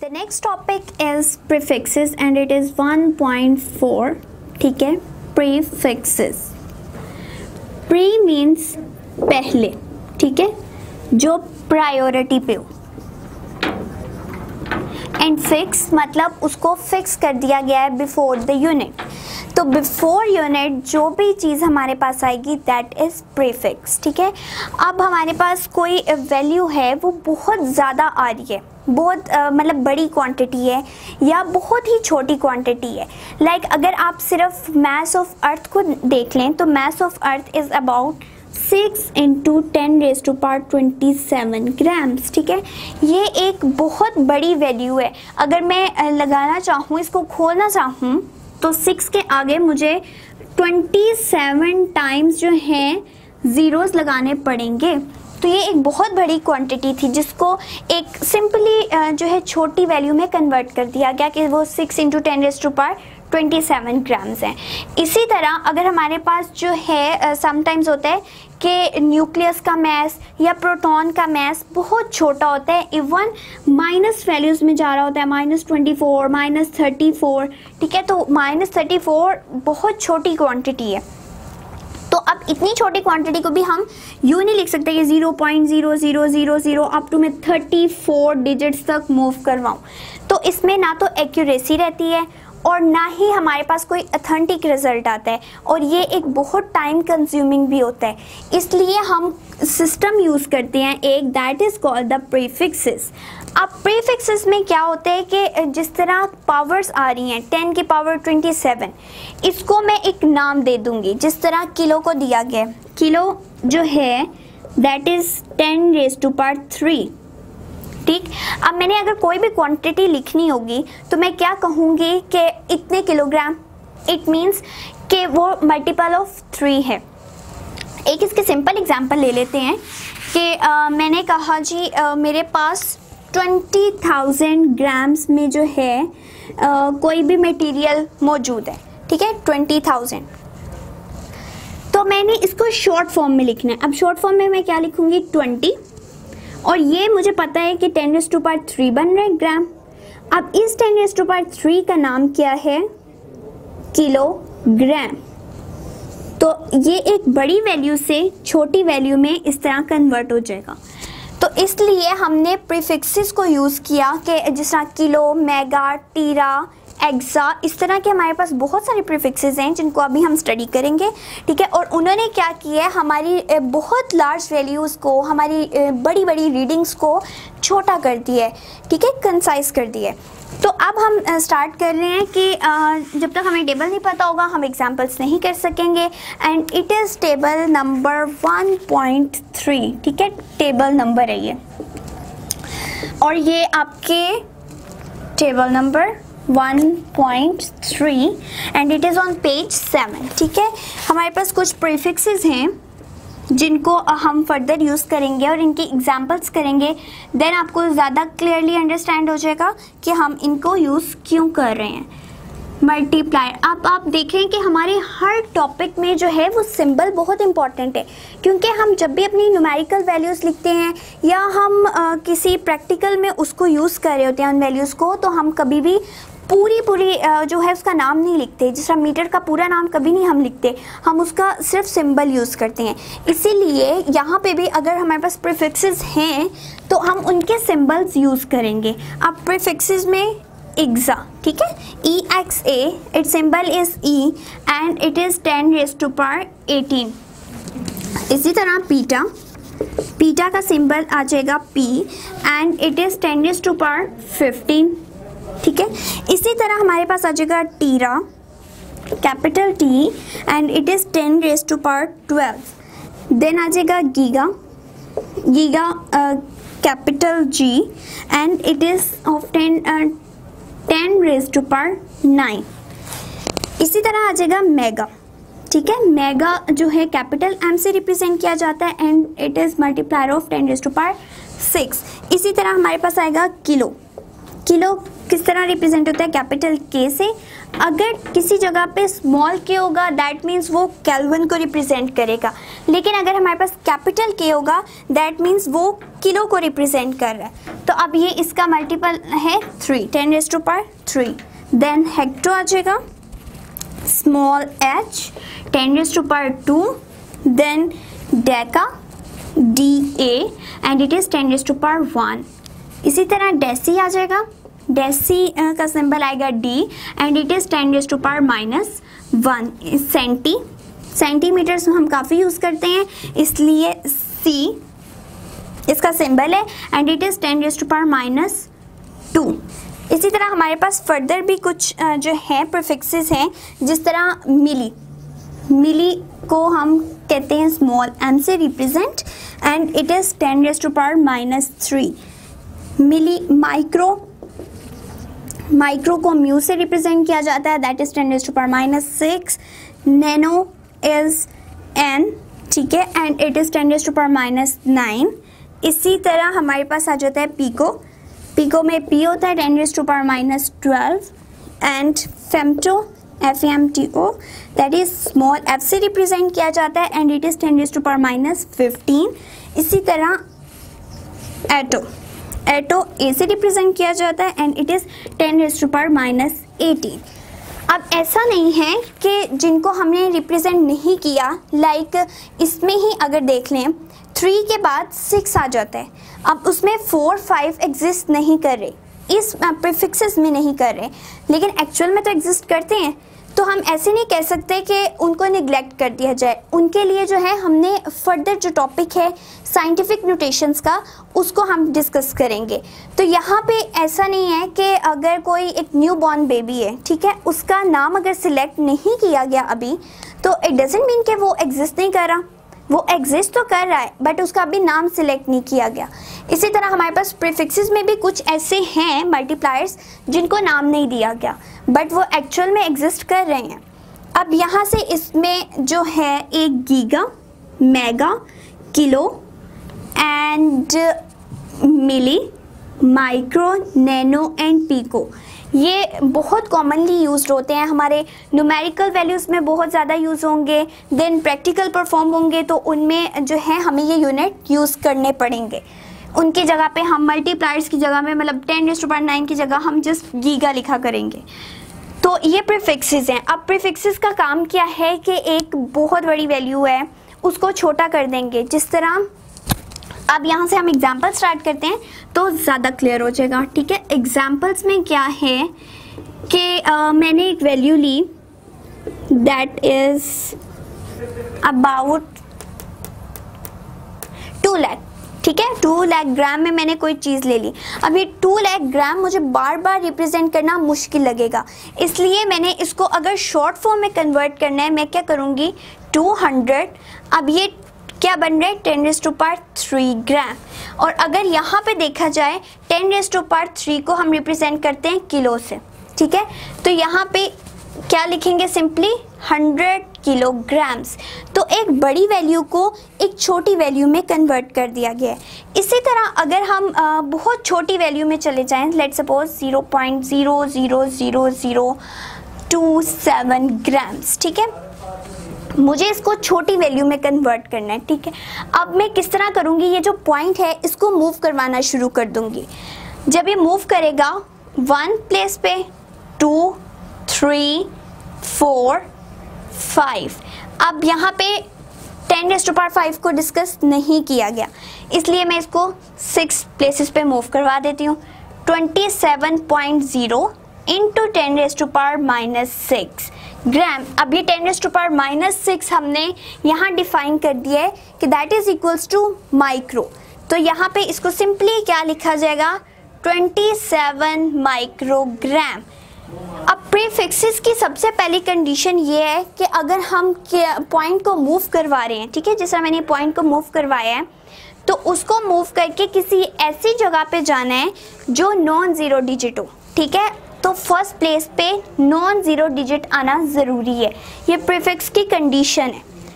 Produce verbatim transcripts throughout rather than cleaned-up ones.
The next topic is prefixes and it is one point four. ठीक है, prefixes. Pre means पहले, ठीक है, जो प्रायोरिटी पे हो, एंड फिक्स मतलब उसको फिक्स कर दिया गया है बिफोर द यूनिट. तो बिफोर यूनिट जो भी चीज़ हमारे पास आएगी दैट इज़ प्रीफिक्स. ठीक है, अब हमारे पास कोई वैल्यू है वो बहुत ज़्यादा आ रही है, बहुत uh, मतलब बड़ी क्वांटिटी है या बहुत ही छोटी क्वांटिटी है. लाइक like, अगर आप सिर्फ मास ऑफ अर्थ को देख लें तो mass of earth is about six into ten raise to power twenty seven grams. ठीक है, ये एक बहुत बड़ी वैल्यू है. अगर मैं लगाना चाहूँ, इसको खोलना चाहूँ तो सिक्स के आगे मुझे ट्वेंटी सेवन टाइम्स जो हैं ज़ीरोज़ लगाने पड़ेंगे. तो ये एक बहुत बड़ी क्वांटिटी थी जिसको एक सिंपली जो है छोटी वैल्यू में कन्वर्ट कर दिया गया कि वो six into ten raise to power twenty seven grams हैं. इसी तरह अगर हमारे पास जो है समटाइम्स होता है कि न्यूक्लियस का मास या प्रोटॉन का मास बहुत छोटा होता है, इवन माइनस वैल्यूज़ में जा रहा होता है, minus twenty four, minus thirty four. ठीक है, तो माइनस थर्टी फोर बहुत छोटी क्वांटिटी है. तो अब इतनी छोटी क्वांटिटी को भी हम यूँ नहीं लिख सकते कि zero point zero zero zero zero up to मैं थर्टी फोर डिजिट्स तक मूव करवाऊँ. तो इसमें ना तो एक्यूरेसी रहती है और ना ही हमारे पास कोई ऑथेंटिक रिजल्ट आता है, और ये एक बहुत टाइम कंज्यूमिंग भी होता है. इसलिए हम सिस्टम यूज़ करते हैं एक, that is called the prefixes. अब प्रीफिक्सेस में क्या होता है कि जिस तरह पावर्स आ रही हैं टेन की पावर ट्वेंटी सेवन, इसको मैं एक नाम दे दूंगी. जिस तरह किलो को दिया गया, किलो जो है that is ten raise to power three. ठीक, अब मैंने अगर कोई भी क्वांटिटी लिखनी होगी तो मैं क्या कहूँगी कि इतने किलोग्राम. इट मीन्स कि वो मल्टीपल ऑफ थ्री है. एक इसके सिंपल एग्जांपल ले लेते हैं कि आ, मैंने कहा जी आ, मेरे पास ट्वेंटी थाउजेंड ग्राम्स में जो है आ, कोई भी मटेरियल मौजूद है. ठीक है, ट्वेंटी थाउजेंड. तो मैंने इसको शॉर्ट फॉर्म में लिखना है. अब शॉर्ट फॉर्म में मैं क्या लिखूँगी, ट्वेंटी, और ये मुझे पता है कि ten raise to power three बन रहा है ग्राम. अब इस ten raise to power three का नाम क्या है, किलोग्राम. तो ये एक बड़ी वैल्यू से छोटी वैल्यू में इस तरह कन्वर्ट हो जाएगा. तो इसलिए हमने प्रीफिक्सेस को यूज़ किया कि जिस तरह किलो, मेगा, टीरा, एक्सा, इस तरह के हमारे पास बहुत सारे प्रीफिक्सेस हैं जिनको अभी हम स्टडी करेंगे. ठीक है, और उन्होंने क्या किया है, हमारी बहुत लार्ज वैल्यूज़ को, हमारी बड़ी बड़ी रीडिंग्स को छोटा कर दिया है. ठीक है, कंसाइज कर दिया है. तो अब हम स्टार्ट कर रहे हैं कि जब तक हमें टेबल नहीं पता होगा हम एग्जांपल्स नहीं कर सकेंगे. And it is table number one point three. ठीक है, टेबल नंबर है ये, और ये आपके table number one point three and it is on page seven. ठीक है, हमारे पास कुछ प्रीफिक्सेस हैं जिनको हम फर्दर यूज़ करेंगे और इनके एग्जांपल्स करेंगे. देन आपको ज़्यादा क्लियरली अंडरस्टैंड हो जाएगा कि हम इनको यूज़ क्यों कर रहे हैं. मल्टीप्लाई, अब आप देखें कि हमारे हर टॉपिक में जो है वो सिंबल बहुत इंपॉर्टेंट है, क्योंकि हम जब भी अपनी न्यूमेरिकल वैल्यूज़ लिखते हैं या हम आ, किसी प्रैक्टिकल में उसको यूज़ कर रहे होते हैं उन वैल्यूज़ को, तो हम कभी भी पूरी पूरी जो है उसका नाम नहीं लिखते. जिस तरह मीटर का पूरा नाम कभी नहीं हम लिखते, हम उसका सिर्फ सिंबल यूज़ करते हैं. इसीलिए यहाँ पे भी अगर हमारे पास प्रीफिक्सेस हैं तो हम उनके सिंबल्स यूज़ करेंगे. अब प्रीफिक्सेस में एक्सा, ठीक है, E X A, it symbol is E and it is ten raise to power eighteen. इसी तरह पीटा, पीटा का सिंबल आ जाएगा P and it is ten raise to power fifteen. ठीक है, इसी तरह हमारे पास आ जाएगा tera, capital T and it is ten raise to power twelve. Then आ जाएगा giga, giga capital G and it is of ten ten raise to power nine. इसी तरह आ जाएगा मेगा. ठीक है, मेगा जो है कैपिटल एम से रिप्रेजेंट किया जाता है and it is multiplier of ten raise to power six. इसी तरह हमारे पास आएगा किलो, किलो किस तरह रिप्रेजेंट होता है, कैपिटल के से। अगर किसी जगह पे स्मॉल के होगा दैट मीन्स वो केल्विन को रिप्रेजेंट करेगा, लेकिन अगर हमारे पास कैपिटल के होगा दैट मीन्स वो किलो को रिप्रेजेंट कर रहा है। तो अब ये इसका मल्टीपल है three, ten raise to power three. Then hecto आ जाएगा, small H, ten raise to power two. Then deca, D A, and it is ten raise to power one. इसी तरह डेसी आ जाएगा, डेसी का सिंबल आएगा D, and it is ten raise to power minus one. Centi, centimeters हम काफ़ी use करते हैं इसलिए सी इसका सिंबल है, and it is ten raise to power minus two. इसी तरह हमारे पास फर्दर भी कुछ जो है प्रीफिक्सेस हैं, जिस तरह मिली, मिली को हम कहते हैं स्मॉल एम से represent, and it is ten raise to power minus three. Milli, micro, micro को म्यू से रिप्रेजेंट किया जाता है, that is ten raise to power minus six. Nano is N, ठीक है, and it is ten raise to power minus nine. इसी तरह हमारे पास आ जाता है पीको, पीको में पी होता है ten raise to power minus twelve. And femto, F M T O, that is small F से रिप्रेजेंट किया जाता है, and it is ten raise to power minus fifteen. इसी तरह एटो, एटो ए से रिप्रेजेंट किया जाता है, and it is ten raise to power minus eighteen. अब ऐसा नहीं है कि जिनको हमने रिप्रेजेंट नहीं किया, लाइक इसमें ही अगर देख लें थ्री के बाद सिक्स आ जाता है, अब उसमें फोर फाइव एग्जिस्ट नहीं कर रहे, इस प्रीफिक्सेस में नहीं कर रहे, लेकिन एक्चुअल में तो एग्जिस्ट करते हैं। तो हम ऐसे नहीं कह सकते कि उनको निगलेक्ट कर दिया जाए। उनके लिए जो है हमने फर्दर जो टॉपिक है साइंटिफिक नोटेशंस का, उसको हम डिस्कस करेंगे। तो यहाँ पे ऐसा नहीं है कि अगर कोई एक न्यू बॉर्न बेबी है, ठीक है, उसका नाम अगर सिलेक्ट नहीं किया गया अभी, तो इट डजंट मीन कि वो एग्जिस्ट नहीं कर रहा, वो एग्जिस्ट तो कर रहा है बट उसका अभी नाम सिलेक्ट नहीं किया गया। इसी तरह हमारे पास प्रीफिक्सेस में भी कुछ ऐसे हैं मल्टीप्लायर्स जिनको नाम नहीं दिया गया बट वो एक्चुअल में एग्जिस्ट कर रहे हैं। अब यहाँ से इसमें जो है एक giga, mega, kilo and milli, micro, nano and pico, ये बहुत कॉमनली यूज्ड होते हैं। हमारे न्यूमेरिकल वैल्यूज़ में बहुत ज़्यादा यूज़ होंगे, देन प्रैक्टिकल परफॉर्म होंगे तो उनमें जो है हमें ये यूनिट यूज़ करने पड़ेंगे। उनकी जगह पे हम मल्टीप्लायर्स की जगह में, मतलब ten raise to power nine की जगह हम जस्ट गीगा लिखा करेंगे। तो ये प्रीफिक्सेस हैं। अब प्रीफिक्सेस का काम क्या है कि एक बहुत बड़ी वैल्यू है उसको छोटा कर देंगे, जिस तरह अब यहाँ से हम एग्जाम्पल स्टार्ट करते हैं तो ज़्यादा क्लियर हो जाएगा, ठीक है। एग्जाम्पल्स में क्या है कि uh, मैंने एक वैल्यू ली that is about two lakh, ठीक है, टू लाख ग्राम में मैंने कोई चीज़ ले ली। अब ये टू लाख ग्राम मुझे बार बार रिप्रेजेंट करना मुश्किल लगेगा, इसलिए मैंने इसको अगर शॉर्ट फॉर्म में कन्वर्ट करना है, मैं क्या करूँगी, टू हंड्रेड। अब ये क्या बन रहा है, ten raise to power three gram. और अगर यहाँ पे देखा जाए ten raise to power three को हम रिप्रेजेंट करते हैं किलो से, ठीक है, तो यहाँ पे क्या लिखेंगे, सिंपली हंड्रेड किलोग्राम्स। तो एक बड़ी वैल्यू को एक छोटी वैल्यू में कन्वर्ट कर दिया गया है। इसी तरह अगर हम आ, बहुत छोटी वैल्यू में चले जाएं, let's suppose zero point zero zero zero zero two seven grams, ठीक है, मुझे इसको छोटी वैल्यू में कन्वर्ट करना है, ठीक है। अब मैं किस तरह करूँगी, ये जो पॉइंट है इसको मूव करवाना शुरू कर दूँगी। जब ये मूव करेगा वन प्लेस पे, टू, थ्री, फोर, फाइव। अब यहाँ पे ten raise to power five को डिस्कस नहीं किया गया, इसलिए मैं इसको सिक्स प्लेसेस पे मूव करवा देती हूँ। Twenty seven point zero into ten raise to power minus six gram. अब ये ten raise to power minus six हमने यहाँ डिफाइन कर दिया है कि that is equals to micro. तो यहाँ पे इसको सिंपली क्या लिखा जाएगा, ट्वेंटी सेवन माइक्रोग्राम। अब प्रीफिक्सेस की सबसे पहली कंडीशन ये है कि अगर हम पॉइंट को मूव करवा रहे हैं, ठीक है, जैसा मैंने पॉइंट को मूव करवाया है, तो उसको मूव करके किसी ऐसी जगह पे जाना है जो नॉन ज़ीरो डिजिट हो, ठीक है। तो फर्स्ट प्लेस पे नॉन ज़ीरो डिजिट आना ज़रूरी है, ये प्रीफिक्स की कंडीशन है,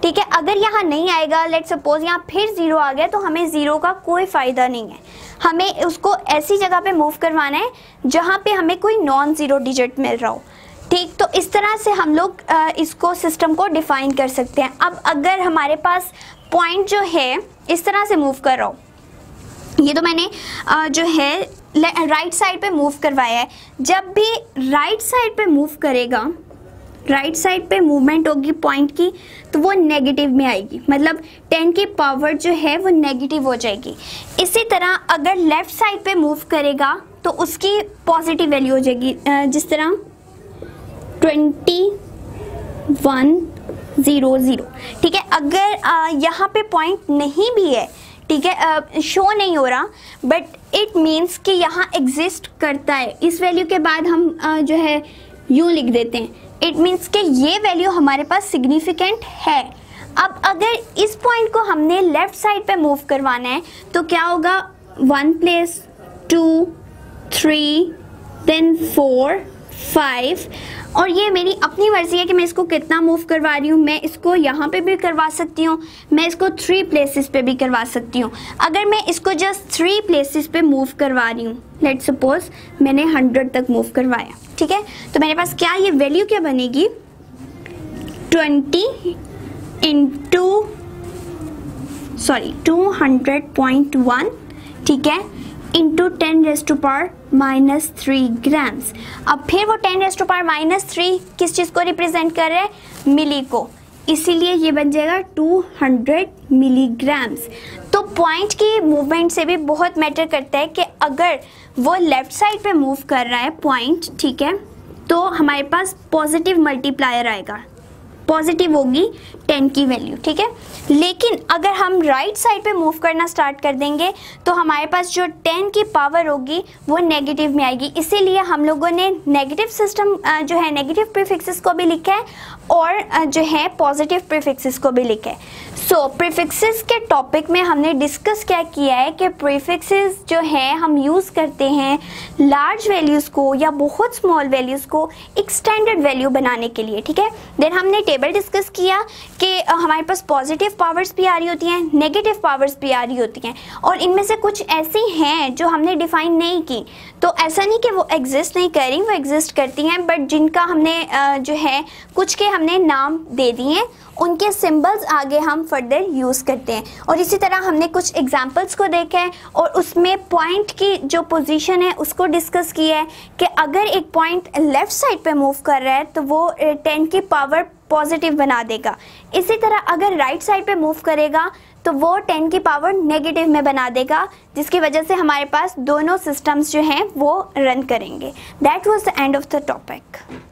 ठीक है। अगर यहाँ नहीं आएगा, लेट सपोज यहाँ फिर ज़ीरो आ गया, तो हमें ज़ीरो का कोई फ़ायदा नहीं है। हमें उसको ऐसी जगह पे मूव करवाना है जहाँ पे हमें कोई नॉन ज़ीरो डिजिट मिल रहा हो, ठीक। तो इस तरह से हम लोग इसको सिस्टम को डिफ़ाइन कर सकते हैं। अब अगर हमारे पास पॉइंट जो है इस तरह से मूव कर रहा हो, ये तो मैंने जो है राइट साइड पे मूव करवाया है, जब भी राइट साइड पे मूव करेगा, राइट साइड पे मूवमेंट होगी पॉइंट की, तो वो नेगेटिव में आएगी, मतलब टेन की पावर जो है वो नेगेटिव हो जाएगी। इसी तरह अगर लेफ़्ट साइड पे मूव करेगा तो उसकी पॉजिटिव वैल्यू हो जाएगी, जिस तरह ट्वेंटी वन ज़ीरो ज़ीरो, ठीक है। अगर यहाँ पे पॉइंट नहीं भी है, ठीक है, शो नहीं हो रहा, बट इट मीन्स कि यहाँ एग्जिस्ट करता है, इस वैल्यू के बाद हम uh, जो है यूँ लिख देते हैं, इट मीन्स कि ये वैल्यू हमारे पास सिग्निफिकेंट है। अब अगर इस पॉइंट को हमने लेफ़्ट साइड पे मूव करवाना है तो क्या होगा, one place, two, three, then four, five, और ये मेरी अपनी मर्ज़ी है कि मैं इसको कितना मूव करवा रही हूँ। मैं इसको यहाँ पे भी करवा सकती हूँ, मैं इसको थ्री प्लेसेस पे भी करवा सकती हूँ। अगर मैं इसको जस्ट थ्री प्लेसेस पे मूव करवा रही हूँ, लेट सपोज मैंने हंड्रेड तक मूव करवाया, ठीक है, तो मेरे पास क्या ये वैल्यू क्या बनेगी, twenty into sorry two hundred point one, ठीक है, into ten raise to power minus three grams. अब फिर वो ten raise to power minus three किस चीज़ को रिप्रेजेंट कर रहे हैं, मिली को, इसीलिए ये बन जाएगा टू हंड्रेड मिलीग्राम्स। तो पॉइंट की मूवमेंट से भी बहुत मैटर करता है कि अगर वो लेफ़्ट साइड पे मूव कर रहा है पॉइंट, ठीक है, तो हमारे पास पॉजिटिव मल्टीप्लायर आएगा, पॉजिटिव होगी टेन की वैल्यू, ठीक है। लेकिन अगर हम राइट साइड पे मूव करना स्टार्ट कर देंगे तो हमारे पास जो टेन की पावर होगी वो नेगेटिव में आएगी, इसीलिए हम लोगों ने नेगेटिव सिस्टम जो है नेगेटिव प्रीफिक्सेस को भी लिखा है और जो है पॉजिटिव प्रीफिक्सेस को भी लिखा है। सो प्रीफिक्सेस के टॉपिक में हमने डिस्कस क्या किया है कि प्रीफिक्सेस जो है हम यूज़ करते हैं लार्ज वैल्यूज़ को या बहुत स्मॉल वैल्यूज़ को एक स्टैंडर्ड वैल्यू बनाने के लिए, ठीक है। देन हमने टेबल डिस्कस किया कि हमारे पास पॉजिटिव पावर्स भी आ रही होती हैं, नेगेटिव पावर्स भी आ रही होती हैं, और इनमें से कुछ ऐसी हैं जो हमने डिफ़ाइन नहीं की। तो ऐसा नहीं कि वो एग्जिस्ट नहीं कर रही, वो एग्जिस्ट करती हैं, बट जिनका हमने जो है कुछ के हमने नाम दे दिए हैं, उनके सिंबल्स आगे हम फर्दर यूज़ करते हैं। और इसी तरह हमने कुछ एग्जांपल्स को देखा है और उसमें पॉइंट की जो पोजीशन है उसको डिस्कस किया है कि अगर एक पॉइंट लेफ़्ट साइड पे मूव कर रहा है तो वो टेन की पावर पॉजिटिव बना देगा। इसी तरह अगर राइट साइड पे मूव करेगा तो वो टेन की पावर नेगेटिव में बना देगा, जिसकी वजह से हमारे पास दोनों सिस्टम्स जो हैं वो रन करेंगे। That was the end of the topic.